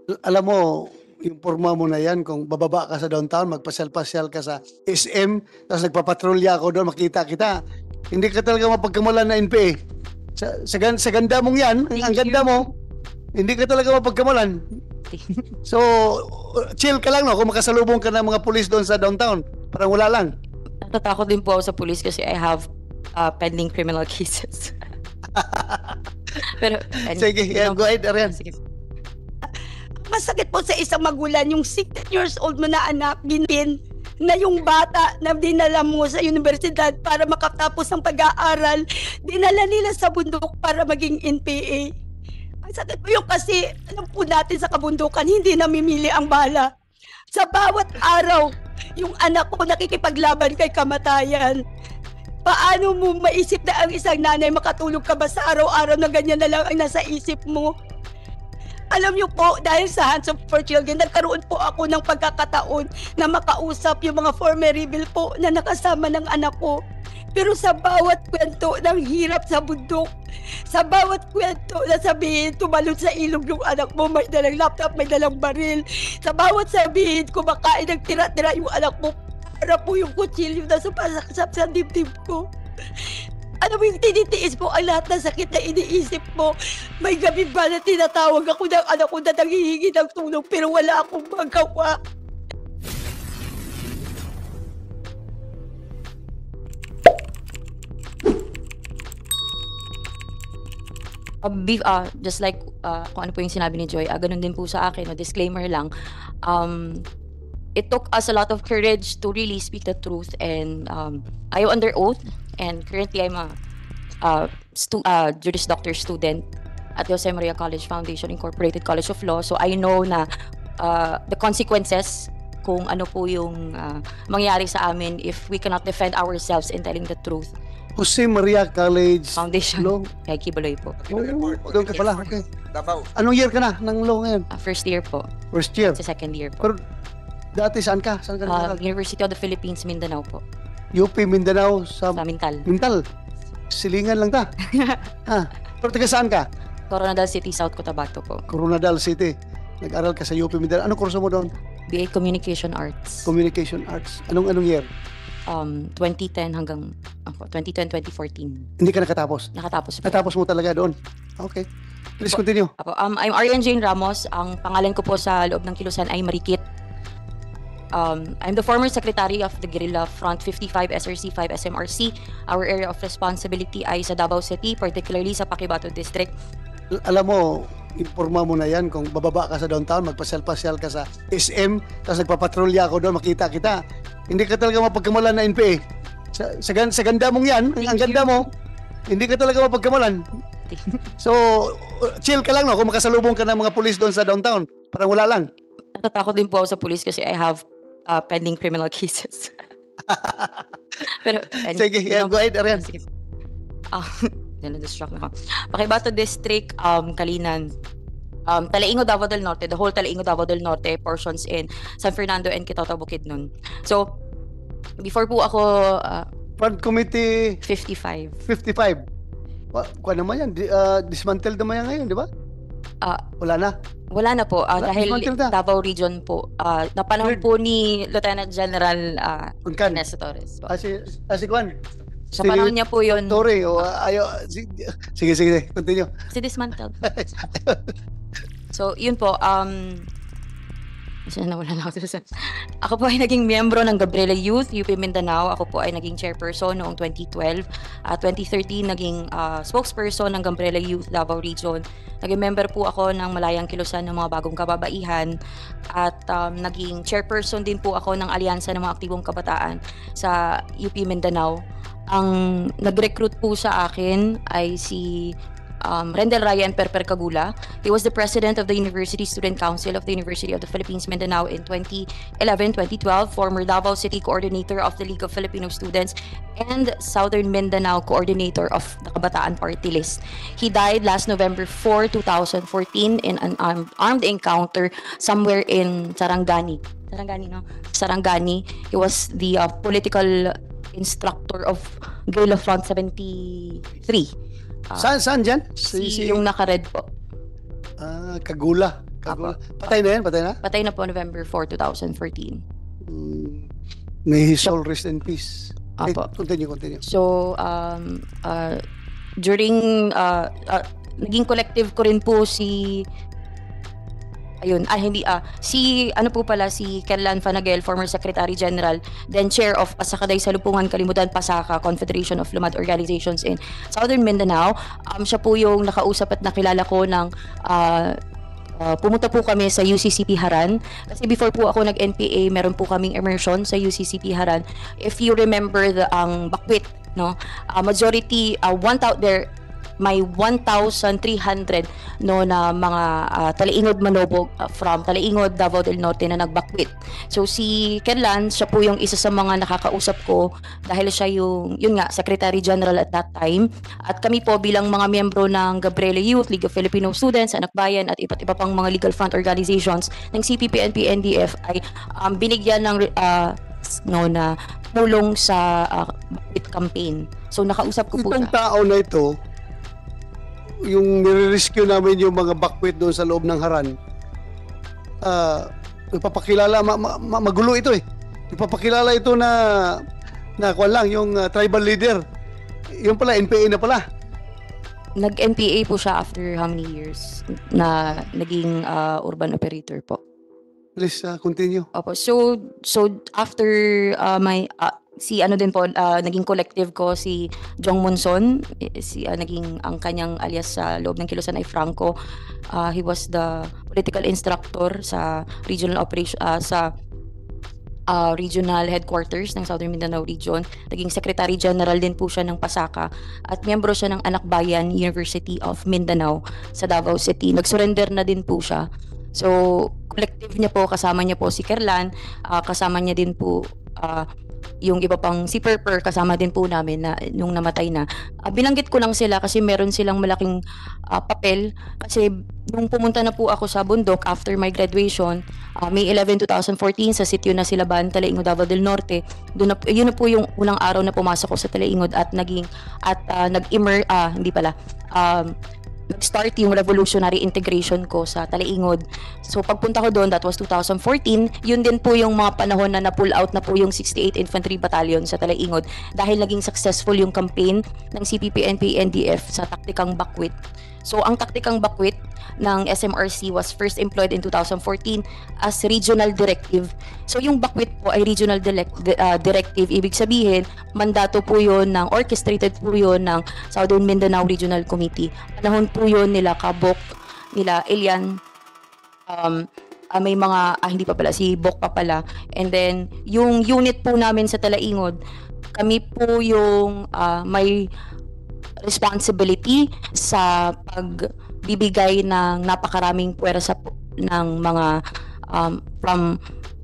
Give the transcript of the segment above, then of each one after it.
Alam mo, yung porma mo na yan, kung bababa ka sa downtown, magpasyal-pasyal ka sa SM, tapos nagpapatrolya ako doon, makita kita. Hindi ka talaga mapagkamalan na NPA. Sa ganda mong yan, ang Thank ganda you. mo, hindi ka talaga mapagkamalan. So, chill ka lang, no? Kung makasalubong ka ng mga pulis doon sa downtown, parang wala lang. Natatakot din po ako sa police kasi I have pending criminal cases. Pero, Sige, yeah, go ahead, Arian. Sige. Masakit po sa isang magulang yung 16 years old mo na anak, ginpin na yung bata na dinala mo sa universidad para makatapos ng pag-aaral, dinala nila sa bundok para maging NPA. Ang sakit po yung kasi, alam po natin sa kabundukan, hindi namimili ang bala. Sa bawat araw, yung anak ko nakikipaglaban kay kamatayan. Paano mo maisip na ang isang nanay makatulog ka ba sa araw-araw na ganyan na lang ang nasa isip mo? Alam niyo po, dahil sa Hands Up for Children, nagkaroon po ako ng pagkakataon na makausap yung mga former rebel po na nakasama ng anak ko. Pero sa bawat kwento ng hirap sa bundok, sa bawat kwento na sabihin, tumalon sa ilog yung anak mo, may dalang laptop, may dalang baril. Sa bawat sabihin, kumakain ng tira-tira yung anak mo, para po yung kutsilyo na sumasaksak sa dibdib ko. Ano mo yung tinitiis mo ang lahat ng sakit na iniisip mo? May gabi ba na tinatawag ako ng anak ko na nanghihingi ng tulong pero wala akong magawa? Just like kung ano po yung sinabi ni Joy, ganun din po sa akin, no, disclaimer lang. It took us a lot of courage to really speak the truth, and I am under oath, and currently I'm a Juris Doctor student at Jose Maria College Foundation Incorporated College of Law. So I know na the consequences kung ano po yung mangyari sa amin if we cannot defend ourselves in telling the truth. Jose Maria College Foundation, Law. kay Kibuloy po. Doon ka pala, okay. Davao. Anong year ka na ng law ngayon? First year po, First year. sa second year po. Pero dati saan ka? Saan ka nag-aral? University of the Philippines, Mindanao po, UP Mindanao sa sa Mintal. Mintal. Silingan lang ta. Ha? Pero taga saan ka? Coronadal City, South Cotabato po. Coronadal City. Nag-aral ka sa UP Mindanao. Anong kurso mo doon? BA Communication Arts. Communication Arts. Anong year? 2010 hanggang 2010-2014. Hindi ka nakatapos? Nakatapos po. Natapos mo talaga doon? Okay. Please continue. I'm Arian Jane Ramos. Ang pangalan ko po sa loob ng Kilusan ay Marikit. I'm the former secretary of the Guerrilla Front 55 SRC 5 SMRC. Our area of responsibility ay sa Davao City, particularly sa Paquibato District. Alam mo, informa mo na yan, kung bababa ka sa downtown, magpasyal-pasyal ka sa SM, tapos nagpapatrolya ako doon, makita kita. Hindi ka talaga mapagkamalan na NPA. Sa ganda mong yan, ang ganda mo, hindi ka talaga mapagkamalan. So, chill ka lang, no? Kung makasalubong ka ng mga pulis doon sa downtown, parang wala lang. Natatakot din po ako sa police kasi I have pending criminal cases. Pero, Sige, yeah, go ahead, Arian. Sige. Na-distract na ako. Paquibato District, Kalinan. Talaingo, Davao del Norte, the whole Talaingo, Davao del Norte, portions in San Fernando and Kitao, Bukidnon. So, before po ako Front Committee 55. 55. Kuha naman yan, dismantled naman yan ngayon, di ba? Wala na. Wala na po, dahil dismantled na. Davao Region po. Napanahon po ni Lieutenant General Uncan. Ernesto Torres. Si Juan. Sa panahon niya po yun, Torre, sige, continue. si dismantled. So, yun po, nawala na ako. Ako po ay naging miyembro ng Gabriela Youth, UP Mindanao. Ako po ay naging chairperson noong 2012. 2013, naging spokesperson ng Gabriela Youth, Davao Region. Naging member po ako ng Malayang Kilusan ng mga bagong kababaihan. At naging chairperson din po ako ng Alyansa ng mga Aktibong Kabataan sa UP Mindanao. Ang nag-recruit po sa akin ay si Rendel Raya and Perper Cagula. He was the president of the University Student Council of the University of the Philippines Mindanao in 2011-2012, former Davao City coordinator of the League of Filipino Students, and Southern Mindanao coordinator of the Kabataan Party List. He died last November 4, 2014 in an armed encounter somewhere in Sarangani. Sarangani. He was the political instructor of Guerrilla Front 73. Saan dyan? Yung naka-red po. Kagula. Patay na yan? Patay na? Patay na po November 4, 2014. May his soul rest in peace. Apo. Continue. So, during, naging collective ko rin po si, si, si Kerlan Fanagel, former Secretary General, then Chair of Pasakaday Salupungan Kalimutan Pasaka, Confederation of Lumad Organizations in Southern Mindanao. Siya po yung nakausap at nakilala ko ng, pumunta po kami sa UCCP Haran. Kasi before po ako nag-NPA, meron po kaming immersion sa UCCP Haran. If you remember ang Bakwit, no? Majority, may 1,300 no na mga Talaingod Manobog from Talaingod, Davao del Norte na nagbakwit. So si Kerlan, siya po yung isa sa mga nakakausap ko dahil siya yun nga, Secretary General at that time. At kami po bilang mga miyembro ng Gabriela Youth, League of Filipino Students, Anak Bayan at iba't iba pang mga legal front organizations ng CPP-NP, NDF ay binigyan ng na tulong sa bakwit campaign. So nakausap ko po Itong tao na ito, yung nire-rescue namin yung mga bakwit doon sa loob ng Haran, ipapakilala, magulo ito eh. Ipapakilala ito na kuwan lang, yung tribal leader. Yung pala, NPA na pala. Nag-NPA po siya after how many years na naging urban operator po. Please, continue. Opo. So after naging collective ko si Jong Monson, naging ang kanyang alias sa loob ng Kilusan ay Franco. He was the political instructor sa regional operation regional headquarters ng Southern Mindanao Region. Naging Secretary General din po siya ng Pasaka at miyembro siya ng Anak Bayan University of Mindanao sa Davao City. Nag-surrender na din po siya. So, collective niya po, kasama niya po si Kerlan, kasama niya din po yung iba pang si Perper, kasama din po namin na nung namatay na. Binanggit ko lang sila kasi meron silang malaking papel kasi nung pumunta na po ako sa bundok after my graduation, May 11, 2014 sa sitio na Silaban, Talaingod, Davao del Norte. Yun na po yung unang araw na pumasok ko sa Talaingod at nag-start yung revolutionary integration ko sa Talaingod. So pagpunta ko doon, that was 2014, yun din po yung mga panahon na na-pull out na po yung 68 Infantry Battalion sa Talaingod dahil naging successful yung campaign ng CPP-NP NDF sa taktikang Bakwit. So ang taktikang Bakwit ng SMRC was first employed in 2014 as regional directive. So yung Bakwit po ay regional directive, ibig sabihin mandato po yun orchestrated po yun ng Southern Mindanao Regional Committee. Panahon po yun nila Kabok, nila Elian, may mga hindi pa pala, si Bok pa pala, and then yung unit po namin sa Talaingod, kami po yung may responsibility sa pagbibigay ng napakaraming puwersa ng mga from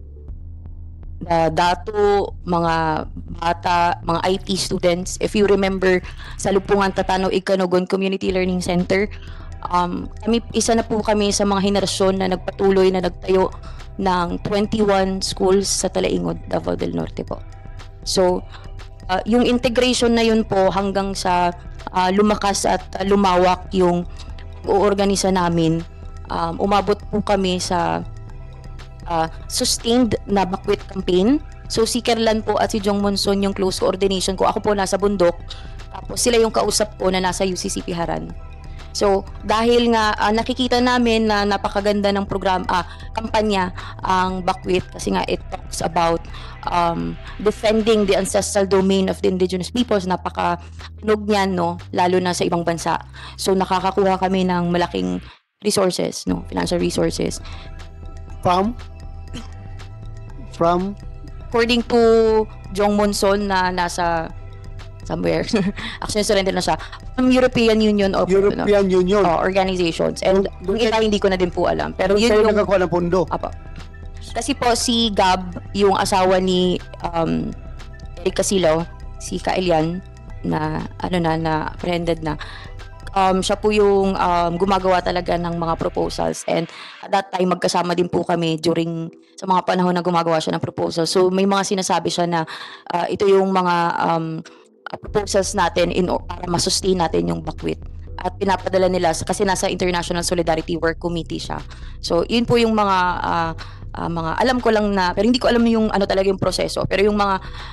dato, mga bata, mga IT students. If you remember sa Lupungan Tatanaw Ikanogon Community Learning Center, isa na po kami sa mga henerasyon na nagpatuloy na nagtayo ng 21 schools sa Talaingod, Davao del Norte po. So yung integration na yun po hanggang sa lumakas at lumawak yung pag-oorganisa namin, umabot po kami sa sustained na Bakwit campaign. So si Kerlan po at si Jong Monson yung close coordination ko. Ako po nasa bundok, tapos sila yung kausap ko na nasa UCCP Haran. So dahil nga nakikita namin na napakaganda ng kampanya ang Bakwit kasi nga it talks about defending the ancestral domain of the indigenous peoples. Napakatunog niyan, no, lalo na sa ibang bansa. So nakakakuha kami ng malaking resources, no, financial resources from according to Jong Monson na nasa somewhere. Actually, surrender na siya. From European Union or Union. Organizations. And yung iba hindi ko na din po alam. Pero Doon yun kayo yung nakakuha ng pondo. Apa. Kasi po si Gab, yung asawa ni Eric Casilaw, si Kaelian na apprehended na. Siya po yung gumagawa talaga ng mga proposals, and at that time magkasama din po kami sa mga panahon na gumagawa siya ng proposals. So may mga sinasabi siya na ito yung mga proposals natin para ma-sustain natin yung Bakwit. at pinapadala nila kasi nasa International Solidarity Work Committee siya. So yun po yung mga alam ko lang na, pero hindi ko alam yung ano talaga yung proseso, pero yung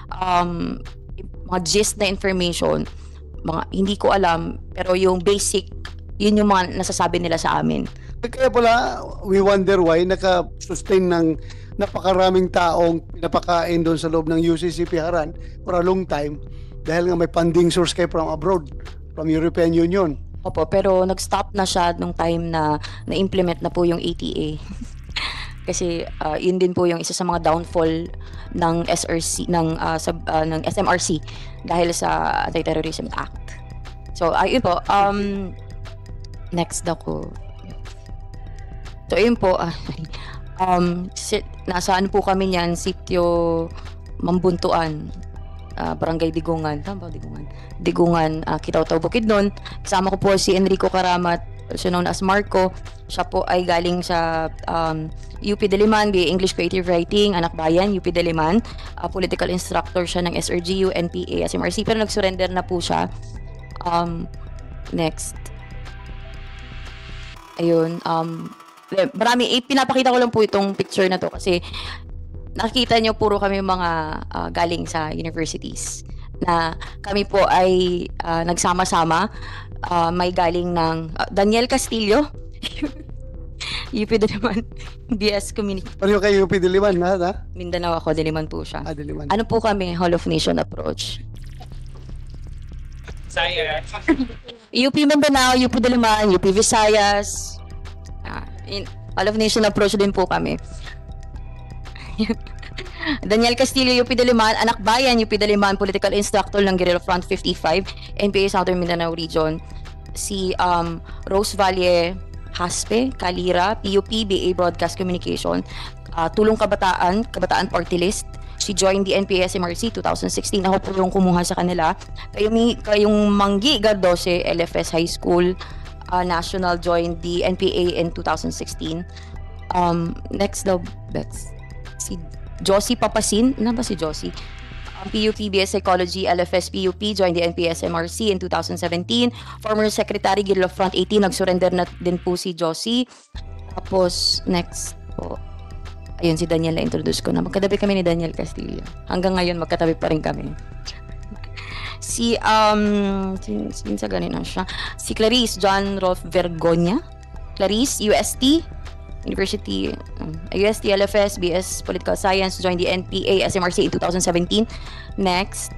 mga gist na information, mga hindi ko alam, pero yung basic, yun yung mga nasasabi nila sa amin. Kaya pala, we wonder why naka-sustain ng napakaraming taong pinapakain doon sa loob ng UCCP Haran for a long time dahil nga may funding source kayo from abroad, from European Union. Opo, pero nag-stop na siya nung time na na-implement na po yung ATA. Kasi yun din po yung isa sa mga downfall ng SRC ng SMRC dahil sa Anti-Terrorism Act. So ayun po, next ako. So ayun po, nasaan po kami niyan, sitio Mambuntuan, Barangay Digungan, tama ba Digungan? Digungan, Kitaw-Taw, Bukidnon. Kasama ko po si Enrico Karamat, also known as Marco. Siya po ay galing sa UP Diliman, BA English Creative Writing, Anak Bayan, UP Diliman. Political instructor siya ng SRGU, NPA, SMRC, pero nag-surrender na po siya. Next. Ayun, marami, pinapakita ko lang po itong picture na to kasi nakikita nyo puro kami mga galing sa universities na kami po ay nagsama-sama. May galing ng Daniel Castillo UP Diliman, BS Communication. Pareho kayo UP Diliman, ha? Mindanao ako, Diliman po siya. Diliman. Ano po kami, Hall of Nation approach. UP Mindanao, UP Diliman, UP Visayas. Hall of Nation approach din po kami. Daniel Castillo, UP Diliman, Anak Bayan, UP Diliman, political instructor ng Guerrilla Front 55, NPA Southern Mindanao Region. Si Rose Valle Haspe, Kalira, PUP, BA Broadcast Communication, Tulong Kabataan, Kabataan Party List. She joined the NPA SMRC 2016. Ako po yung kumuha sa kanila. Kayong Manggi Gardose, LFS High School, National joined the NPA in 2016. Next daw, that's si Josie Papasin. Ano ba si Josie? PUP BS Psychology, LFS PUP, joined the NPA SMRC in 2017. Former Secretary Guerrilla Front 18, nag-surrender na din po si Josie. Tapos, next po. Ayun, si Daniel na introduce ko na. Magkatabi kami ni Daniel Castillo. Hanggang ngayon, magkatabi pa rin kami. Si Clarice John Rolf Vergonia. Clarice, UST, University, UST, LFS, BS Political Science, joined the NPA SMRC in 2017. Next,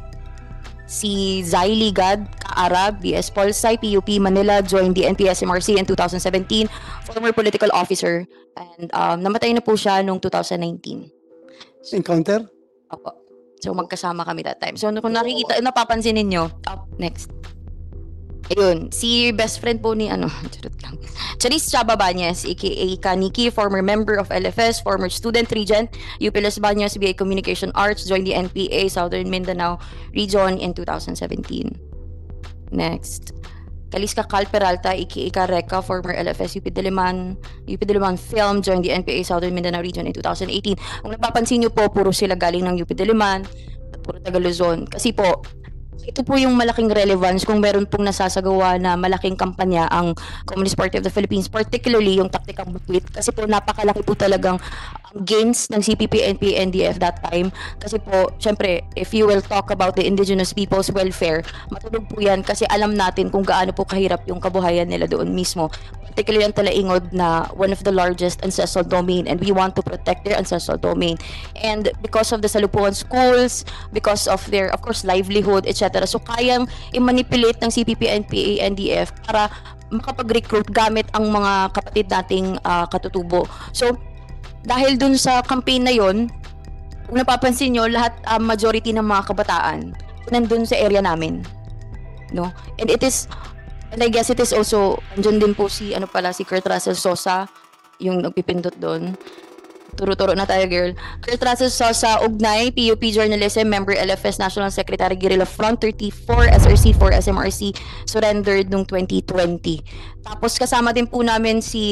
si Zaili Gad Kaarab, BS Pol Sci, PUP Manila, joined the NPA SMRC in 2017. Former political officer, and namatay na po siya noong 2019. Encounter? Opo. So magkasama kami that time. So kung nakikita, napapansin ninyo, next. Ayun, si best friend po ni charot lang. Charis Chaba Banyes, aka Kaniki, former member of LFS, former student regent, UP Los Baños, BA Communication Arts, joined the NPA Southern Mindanao Region in 2017. Next. Kaliska Cal Peralta, aka Kareka, former LFS UP Diliman Film, joined the NPA Southern Mindanao Region in 2018. Kung napapansin nyo po, puro sila galing ng UP Diliman, puro taga Luzon. Kasi po, ito po yung malaking relevance kung meron pong nasasagawa na malaking kampanya ang Communist Party of the Philippines, particularly yung Taktikang Bukwit, kasi po napakalaki po talagang gains ng CPP, NPA, NDF that time. Kasi po, syempre, if you will talk about the indigenous people's welfare, matulog po yan kasi alam natin kung gaano po kahirap yung kabuhayan nila doon mismo. Particularly ang Talaingod na one of the largest ancestral domain, and we want to protect their ancestral domain. And because of the Salupuan schools, because of their, of course, livelihood, etc. So kayang i-manipulate ng CPP, NPA, NDF para makapag-recruit gamit ang mga kapatid nating katutubo. So dahil dun sa campaign na yon, kung napapansin nyo, lahat majority ng mga kabataan nandun sa area namin, no? And it is, and I guess it is also, andyan din po si si Kurt Russell Sosa, yung nagpipindot doon. Turo-turo na tayo, girl. Kurt Russell Sosa, Ugnay, PUP Journalism, member LFS National Secretary Guerrilla Front 34, SRC 4, SMRC, surrendered noong 2020. Tapos kasama din po namin si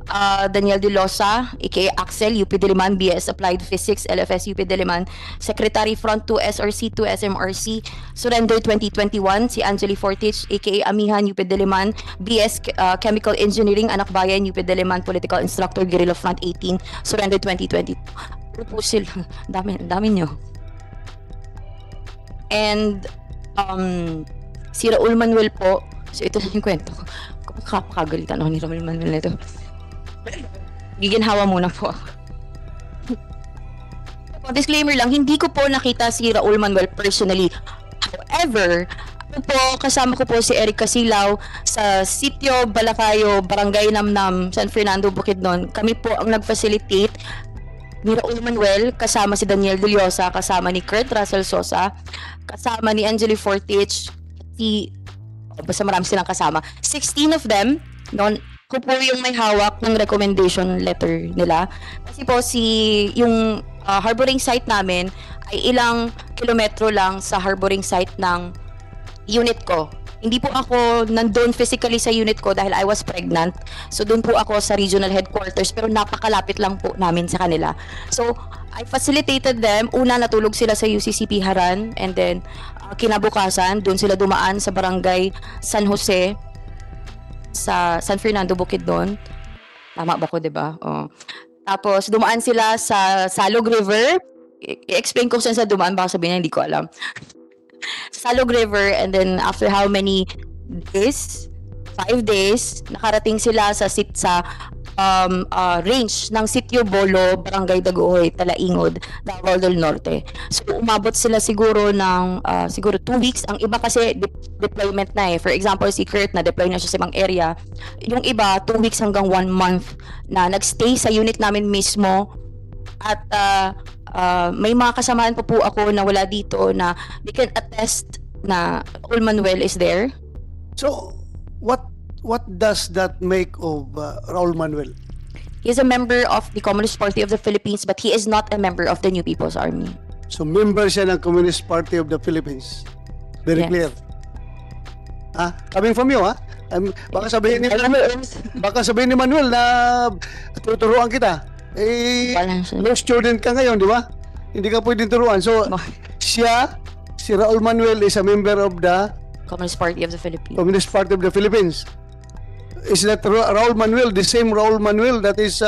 Daniel De Losa, aka Axel, UP Diliman, BS Applied Physics, LFS UP Diliman. Secretary Front 2 SRC 2 SMRC, Surrender 2021, si Angeli Fortich, aka Amihan, UP Diliman, BS Chemical Engineering, Anak Bayan, UP Diliman, Political Instructor, Guerrilla Front 18, Surrender 2020. Proposal, dami nyo. And, si Raul Manuel po, so ito na yung kwento ko. Kapakagalitan ako ni Raul Manuel nito. Giginhawa muna po ako. Disclaimer lang, hindi ko po nakita si Raul Manuel personally. However, ako po, kasama ko po si Eric Casilaw sa Sitio Balacayo, Barangay Namnam, San Fernando, Bukidnon. Kami po ang nag-facilitate ni Raul Manuel, kasama si Daniel De Losa, kasama ni Kurt Russell Sosa, kasama ni Angeli Fortich, basta marami silang kasama. 16 of them, noon, ko po yung may hawak ng recommendation letter nila. Kasi po yung harboring site namin ay ilang kilometro lang sa harboring site ng unit ko. Hindi po ako nandun physically sa unit ko dahil I was pregnant. So doon po ako sa regional headquarters pero napakalapit lang po namin sa kanila. So I facilitated them. Una, natulog sila sa UCCP Haran, and then kinabukasan doon sila dumaan sa barangay San Jose sa San Fernando, Bukidnon. Tama ba ko, 'di ba? Oh. Tapos dumaan sila sa Salog River. I-explain ko saan sa dumaan, baka sabihin niya hindi ko alam. Salog River, and then after how many days? 5 days, nakarating sila sa range ng Sitio Bolo, Barangay Daguhoy, Talaingod, Davao del Norte. So umabot sila siguro ng siguro 2 weeks. Ang iba kasi deployment na eh. For example, si Kurt na deploy na siya sa ibang area. Yung iba 2 weeks hanggang 1 month na nagstay sa unit namin mismo. At may mga kasamahan po ako na wala dito na they can attest na Raul Manuel is there. So, what does that make of Raul Manuel? He is a member of the Communist Party of the Philippines, but he is not a member of the New People's Army. So, member siya ng Communist Party of the Philippines. Very Yes. clear. Coming from you, baka sabihin ni Manuel na tuturuan kita. Wala siya. No student ka ngayon, di ba? Hindi ka pwedeng turuan. So, si Raul Manuel is a member of the Communist Party of the Philippines. Communist Party of the Philippines. Is that Raul Manuel, the same Raul Manuel that is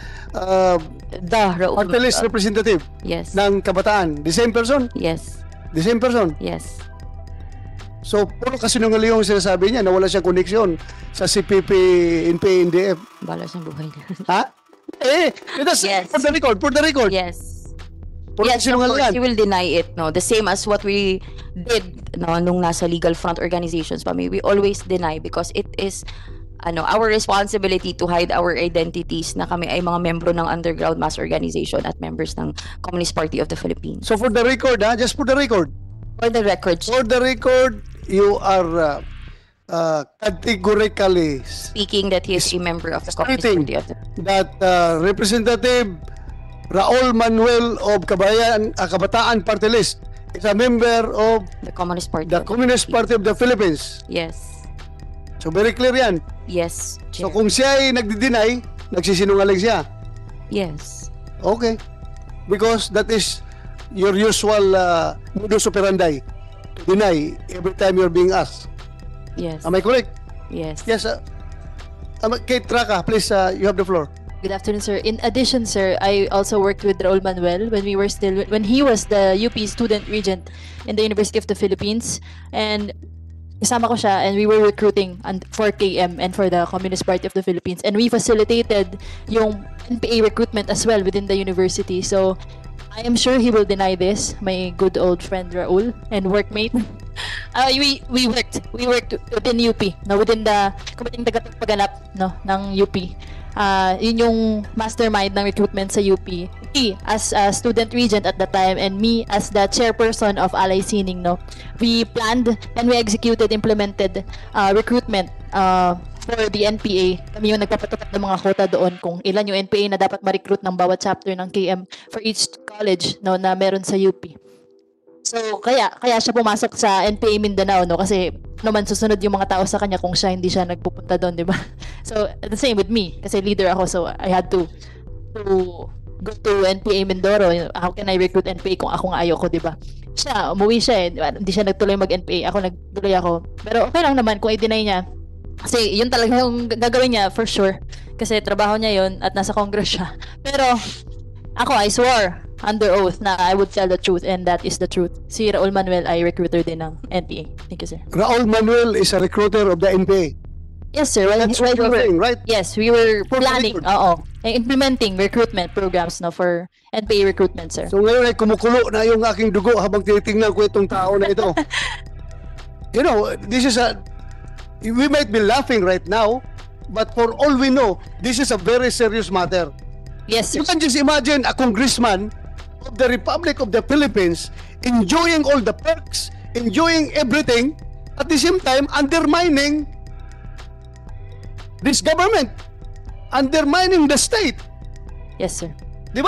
The Raul party list representative Yes. ng Kabataan? The same person? Yes. The same person? Yes. So, puro kasinungaling yung sinasabi niya na wala siyang koneksyon sa CPP, NPA, NDF. Bala sa buhay niya. Ha? That's Yes. for the record. Yes. Puro Yes, of course, kasinungalingan. he will deny it. No, the same as what we did nung nasa legal front organizations pa. We always deny because it is our responsibility to hide our identities na kami ay mga membro ng underground mass organization at members ng Communist Party of the Philippines. So, for the record, just for the record, For the record, you are categorically speaking that he is a member of the Communist stating Party of the that Representative Raul Manuel of Kabataan Party List is a member of Communist Party. the Communist Party of the Philippines. Yes. So very clear yan. Yes. So Chair. kung siya ay nagdi-deny, nagsisinungaling siya. Yes. Okay. Because that is your usual modus operandi. To deny every time you're being asked. Yes. Am I correct? Yes. Yes. Kate Traka, please, you have the floor. Good afternoon, sir. In addition, sir, I also worked with Raul Manuel when he was the UP student regent in the University of the Philippines, and kasama ko siya, and we were recruiting for KM and for the Communist Party of the Philippines, and we facilitated yung NPA recruitment as well within the university. So I am sure he will deny this, my good old friend Raul and workmate. We worked within UP, no, within the Committee Tagapagpanap, no, ng UP. Yun yung mastermind ng recruitment sa UP. He, as a student regent at the time, and me as the chairperson of Alay Sining, no, we planned and we implemented recruitment for the NPA. Kami yung nagpapatupad ng mga quota doon kung ilan yung NPA na dapat ma-recruit ng bawat chapter ng KM for each college, no, na meron sa UP. So, kaya siya pumasok sa NPA Mindanao, no? Kasi naman susunod yung mga tao sa kanya kung siya hindi siya nagpupunta doon, di ba? So, the same with me. Kasi leader ako, so I had to go to NPA Mindoro. How can I recruit NPA kung ako nga ayoko, di ba? Siya, umuwi siya eh. Hindi siya nagtuloy mag-NPA. Ako nagtuloy ako. Pero okay lang naman kung i-deny niya. Kasi yun talaga yung gagawin niya, for sure. Kasi trabaho niya yun at nasa Congress siya. Pero, ako, I swore under oath na I would tell the truth, and that is the truth. Si Raul Manuel ay recruiter din ng NPA. Thank you, sir. Raul Manuel is a recruiter of the NPA. Yes, sir. Well, That's what we you're were, saying, right? yes, we were For the planning, record. implementing recruitment programs no for NPA recruitment, sir. So ngayon ay kumukulo na yung aking dugo habang tinitingnan ko itong tao na ito. You know, this is we might be laughing right now, but for all we know, this is a very serious matter. Yes, sir. You can just imagine a congressman of the Republic of the Philippines enjoying all the perks, enjoying everything, at the same time undermining this government, undermining the state. Yes, sir. Di ba?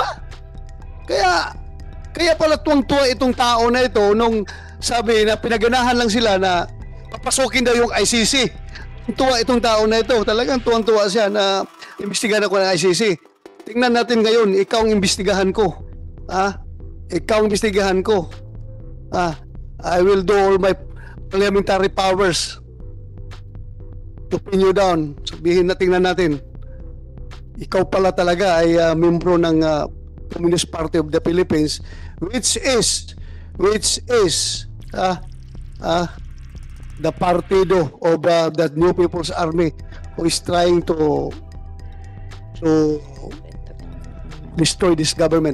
Kaya pala tuwang-tuwa itong tao na ito nung sabi na pinaganahan lang sila na papasukin daw yung ICC. Tuwa itong tao na ito. Talagang tuwang-tuwa siya na imbestigahan ako ng ICC. Tingnan natin ngayon, ikaw ang imbestigahan ko. Ikaw ang imbestigahan ko. I will do all my parliamentary powers to pin you down. Sabihin na, tingnan natin. Ikaw pala talaga ay membro ng Communist Party of the Philippines, which is the partido of the New People's Army who is trying to destroy this government.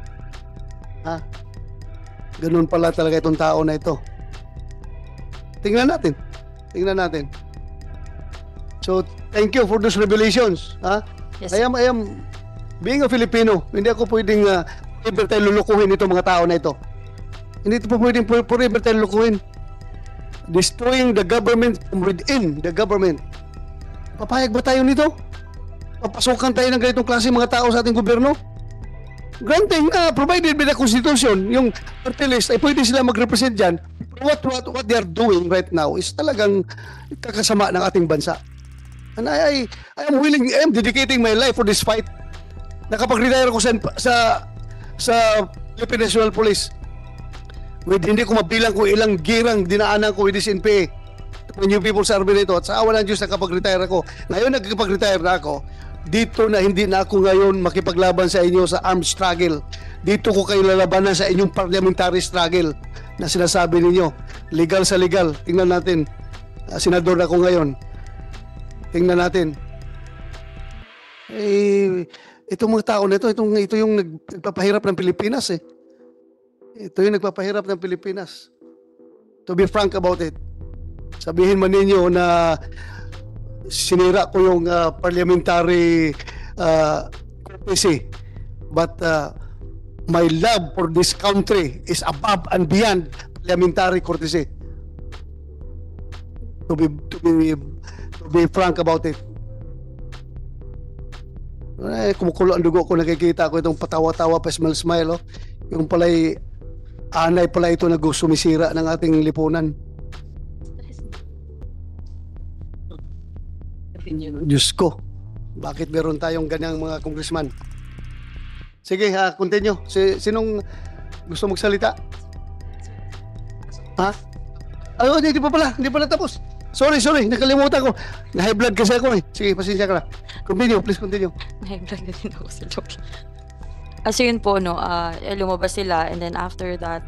Ganun pala talaga itong tao na ito. Tingnan natin. So, thank you for those revelations. Yes, I am being a Filipino, hindi ako pwedeng forever tayo lulukuhin itong mga tao na ito. Hindi ito po pwedeng forever tayo lulukuhin. Destroying the government from within the government. Papayag ba tayo nito? Papasukan tayo ng ganitong klase mga tao sa ating gobyerno? Granting, provided by the Constitution, yung party list ay pwede sila mag-represent dyan. What they are doing right now is talagang kakasama ng ating bansa. And I am dedicating my life for this fight. Nakapag-retire ako sa Philippine National Police. Hindi ko mabilang kung ilang girang dinaanan ko with this NPA. New People's Army nito. At sa awa ng Diyos, nakapag-retire ako. Ngayon nakapag-retire na ako. Dito na hindi na ako ngayon makipaglaban sa inyo sa armed struggle. Dito ko kayo lalabanan sa inyong parliamentary struggle na sinasabi ninyo. Legal sa legal. Tingnan natin. Senador ako ngayon. Tingnan natin. Itong mga tao na ito, ito yung nagpapahirap ng Pilipinas eh. Ito yung nagpapahirap ng Pilipinas. To be frank about it. Sabihin man ninyo na sinira ko yung parliamentary courtesy. But my love for this country is above and beyond parliamentary courtesy. To be frank about it. Kumukulo ang dugo ko, nakikita ko itong patawa-tawa pa smile-smile. Oh. Yung pala'y anay pala ito na sumisira ng ating lipunan. Diyos ko, bakit meron tayong ganyang mga congressman? Sige, continue. Sinong gusto magsalita? Hindi pala tapos. Sorry, nakalimutan ko. Na-high blood kasi ako eh. Sige, pasensya ka na. Please continue. Nahiblag na din ako sa joke. Kasi yun po, no, lumabas sila, and then after that,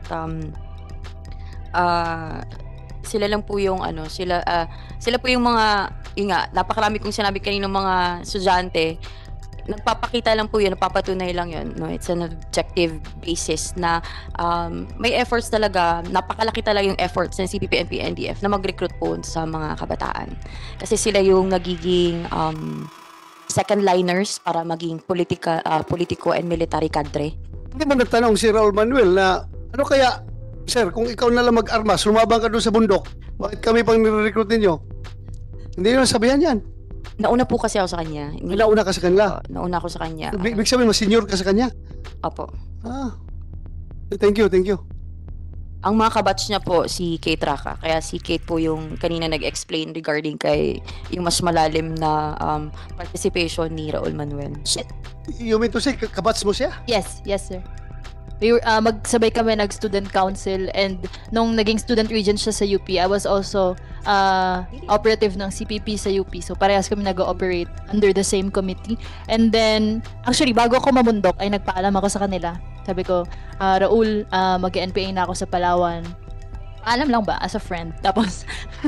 sila lang po yung sila po yung mga, yun nga, napakarami kong sinabi kanina mga estudyante, nagpapakita lang po yun, napapatunay lang yun, no? It's an objective basis na may efforts talaga, napakalaki talaga yung efforts ng CPP, NP, NDF na mag-recruit po sa mga kabataan. Kasi sila yung nagiging second liners para maging politiko and military cadre. Hindi mo nagtanong si Raul Manuel na ano kaya, sir, kung ikaw na lang mag-armas, lumabang ka doon sa bundok, bakit kami pang nire-recruit ninyo? Hindi nyo sabihan yan. Nauna po kasi ako sa kanya. Nauna ka sa kanila? Nauna ako sa kanya. Ibig sabihin, mas senior ka sa kanya? Opo. Thank you. Ang mga kabatch niya po si Kate Raka. Kaya si Kate po yung kanina nag-explain regarding kay yung mas malalim na participation ni Raul Manuel. You mean to say, kabats mo siya? Yes, yes, sir. We were, magsabay kami nag-student council, and nung naging student regent siya sa UP, I was also operative ng CPP sa UP. So parehas kami nag-ooperate under the same committee. And then, actually, bago ako mamundok, ay nagpaalam ako sa kanila. Sabi ko, Raul, mag-NPA na ako sa Palawan. Alam lang ba, as a friend. Tapos,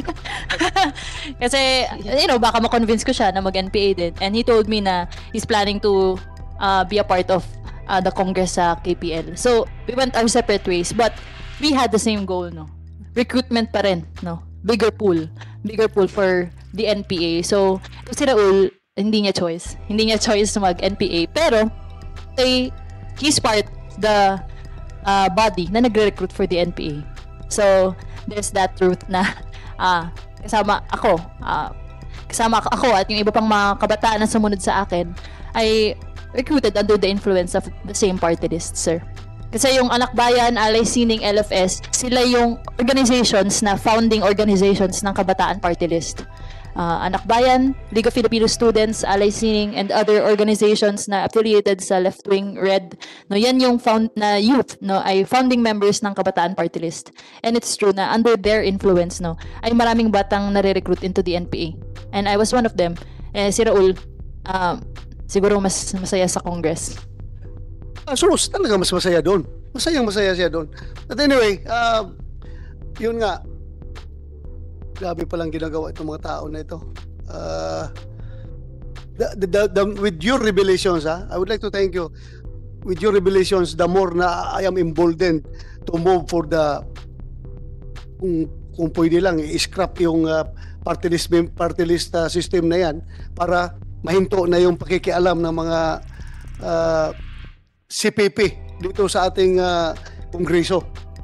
kasi, baka ma-convince ko siya na mag-NPA din. And he told me na he's planning to be a part of the Congress sa KPL. So, we went our separate ways, but we had the same goal, no? Recruitment pa rin, no? Bigger pool for the NPA. So, si Raul, hindi niya choice na mag-NPA. Pero, he's part the body na nagre-recruit for the NPA. So, there's that truth na kasama ako at yung iba pang mga kabataan na sumunod sa akin ay recruited under the influence of the same party list, sir. Kasi yung Anak Bayan, Alay Sining, LFS, sila yung organizations na founding organizations ng Kabataan Party List. Anak Bayan, League of Filipino Students, Alay Sining, and other organizations na affiliated sa left-wing red. No, yan yung youth, no, ay founding members ng Kabataan Party List. And it's true na under their influence, no, ay maraming batang nare-recruit into the NPA. And I was one of them. Si Raul, siguro mas masaya sa Congress. So, talaga mas masaya doon. Masaya siya doon. But anyway, yun nga, grabe palang ginagawa itong mga tao na ito. With your revelations, I would like to thank you. With your revelations, the more na I am emboldened to move for the, kung pwede lang, i-scrap yung party list system na yan para mahinto na yung pakikialam ng mga CPP dito sa ating kongreso.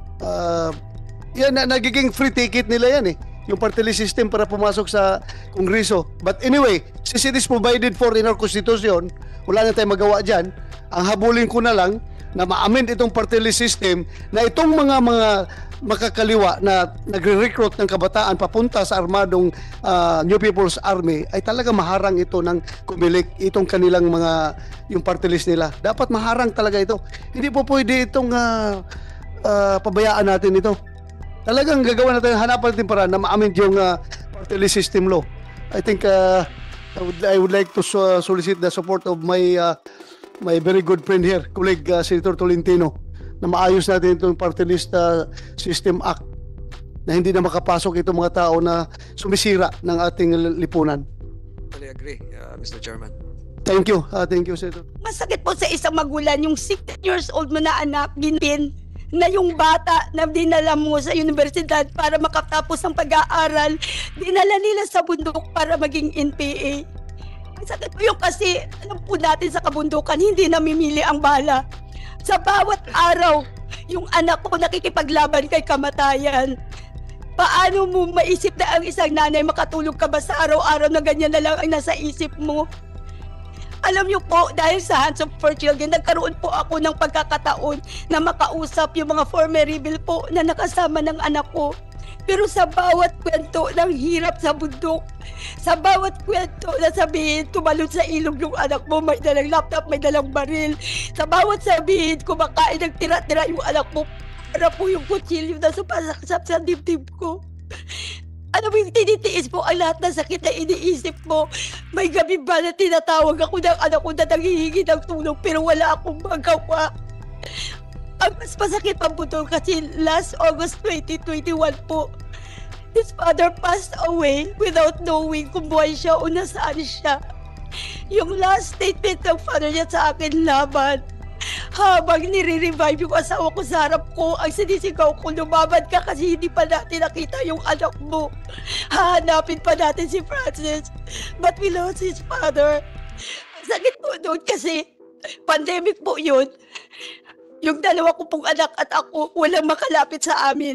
Yan, nagiging free ticket nila yan yung party list system para pumasok sa kongreso. But anyway, since it is provided for in our constitution, wala na tayong magawa dyan. Ang habulin ko na lang na ma-amend itong party list system na itong mga makakaliwa na nagre-recruit ng kabataan papunta sa armadong New People's Army ay talaga maharang ito ng kumilik itong kanilang yung party list nila. Dapat maharang talaga ito. Hindi po pwede itong pabayaan natin ito. Talagang gagawa natin, hanapan natin para na ma-amend yung party list system law. I think I would like to solicit the support of my very good friend here, colleague Senator Tolentino, na maayos natin itong party list system act na hindi na makapasok itong mga tao na sumisira ng ating lipunan. I agree, Mr. Chairman. Thank you, Senator. Masakit po sa isang magulang yung 16 years old mo na anak, ginpin, na yung bata na dinala mo sa universidad para makatapos ng pag-aaral, dinala nila sa bundok para maging NPA. Masakit po yung kasi, alam po natin sa kabundukan, hindi namimili ang bala. Sa bawat araw, yung anak ko nakikipaglaban kay kamatayan. Paano mo maisip na ang isang nanay makatulog ka ba sa araw-araw na ganyan na lang ang nasa isip mo? Alam niyo po, dahil sa Hands Up for Children, nagkaroon po ako ng pagkakataon na makausap yung mga former rebel po na nakasama ng anak ko. Pero sa bawat kwento ng hirap sa bundok, sa bawat kwento na sabihin, tumalon sa ilog yung anak mo, may dalang laptop, may dalang baril. Sa bawat sabihin, kumakain ng tira-tira yung anak mo, para po yung kutsilyo na sumasaksak sa dibdib ko. Ano mo yung tinitiis mo ang lahat ng sakit na iniisip mo? May gabi ba na tinatawag ako ng anak ko na nanghihingi ng tulong pero wala akong magawa? Ang mas masakit pa po ito kasi last August 2021 po, his father passed away without knowing kung buhay siya o nasaan siya. Yung last statement ng father niya sa akin laban, habang nire-revive yung asawa ko sa harap ko, ang sinisigaw ko, lumaban ka kasi hindi pa natin nakita yung anak mo. Hahanapin pa natin si Francis. But we lost his father. Ang sakit po doon kasi pandemic po yun. Yung dalawa ko pong anak at ako, walang makalapit sa amin.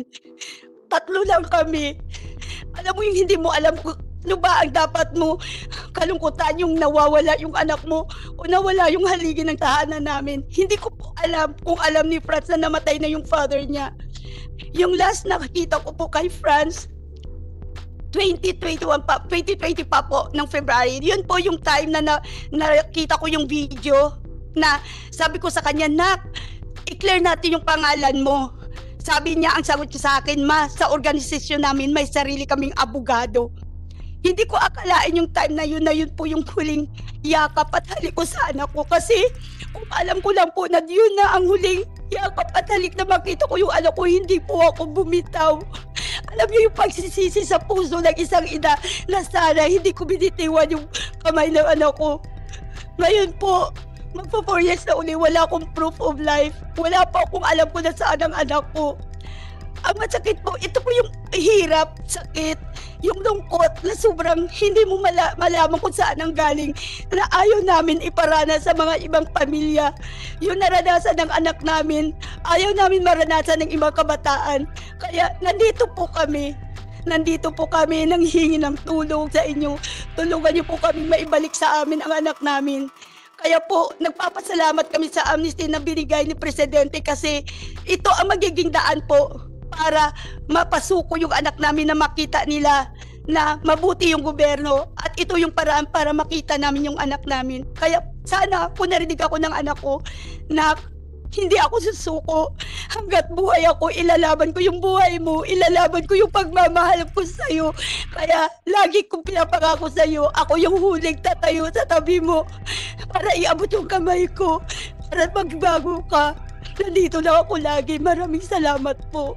3 lang kami. Alam mo yung hindi mo alam kung ano ba ang dapat mo kalungkutan yung nawawala yung anak mo o nawala yung haligi ng tahanan namin. Hindi ko po alam kung alam ni Franz na namatay na yung father niya. Yung last nakakita ko po kay Franz, 2020 pa po ng February. Yun po yung time na nakita ko yung video na sabi ko sa kanya, Nak, i-clear natin yung pangalan mo. Sabi niya, ang sagot niya sa akin, Ma, sa organisasyon namin may sarili kaming abogado. Hindi ko akalain yung time na yun po yung huling yakap at halik ko sa anak ko. Kasi kung alam ko lang po na yun na ang huling yakap at halik na makita ko yung anak ko, hindi po ako bumitaw. Alam niyo yung pagsisisi sa puso ng isang ina na sana hindi ko binitiwan yung kamay ng anak ko. Ngayon po, magpa 4 years na uli, wala akong proof of life. Wala pa akong alam ko na saan ang anak ko. Ang masakit po, ito po yung hirap, sakit, yung lungkot na sobrang hindi mo malaman kung saan ang galing, na ayaw namin iparana sa mga ibang pamilya. Yung naranasan ng anak namin, ayaw namin maranasan ng ibang kabataan. Kaya nandito po kami nanghihingi ng tulong sa inyo. Tulungan niyo po kami maibalik sa amin ang anak namin. Kaya po, nagpapasalamat kami sa amnesty na binigay ni Presidente kasi ito ang magiging daan po para mapasuko yung anak namin na makita nila na mabuti yung gobyerno at ito yung paraan para makita namin yung anak namin. Kaya sana kung narinig ako ng anak ko na hindi ako susuko. Hanggat buhay ako, ilalaban ko yung buhay mo, ilalaban ko yung pagmamahal ko sa'yo. Kaya lagi kong pinapangako sa'yo, ako yung huling tatayo sa tabi mo para iabot yung kamay ko, para magbago ka. Nandito lang ako lagi. Maraming salamat po.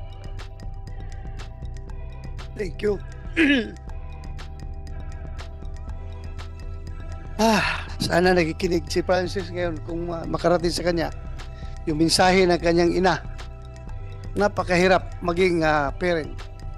Thank you. Sana nakikinig si Francis ngayon kung makarating sa kanya yung mensahe ng kanyang ina. Napakahirap maging parent.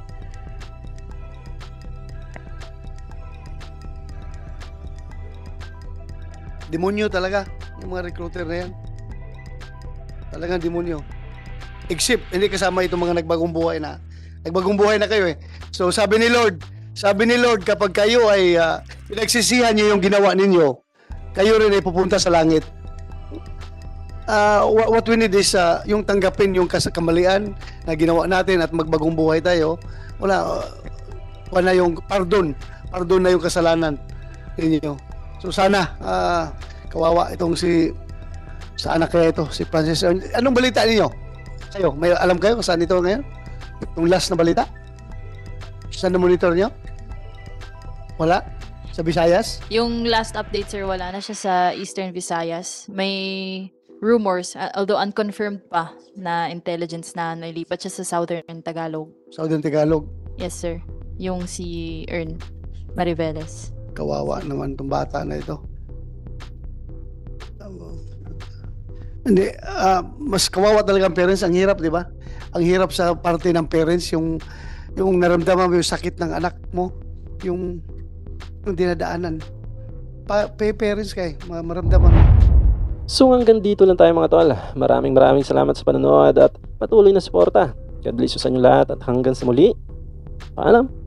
Demonyo talaga yung mga recruiter na yan. Talagang demonyo. Except hindi kasama itong mga nagbagong buhay na. Nagbagong buhay na kayo eh. So sabi ni Lord kapag kayo ay pinagsisihan niyo yung ginawa ninyo, kayo rin ay pupunta sa langit. What we need is yung tanggapin yung kamalian na ginawa natin at magbagong buhay tayo. Wala yung pardon na yung kasalanan ninyo. So sana kawawa itong sa anak kaya ito, si Francis. Anong balita ninyo? Kayo, may alam kayo kung saan ito ngayon? Yung last na balita? Saan na monitor nyo? Wala? Sa Visayas? Yung last update, sir, wala na siya sa Eastern Visayas. May rumors, although unconfirmed pa, na intelligence na nailipat siya sa Southern Tagalog. Southern Tagalog? Yes, sir. Yung si Ern Mariveles. Kawawa naman itong bata na ito. Hindi, mas kawawa talaga ang parents. Ang hirap, di ba? Ang hirap sa parte ng parents, yung naramdaman mo yung sakit ng anak mo, yung dinadaanan. Parents kayo, maramdaman mo. So hanggang dito lang tayo mga tol. Maraming salamat sa panonood at patuloy na suporta. God bless you sa inyo lahat at hanggang sa muli. Paalam!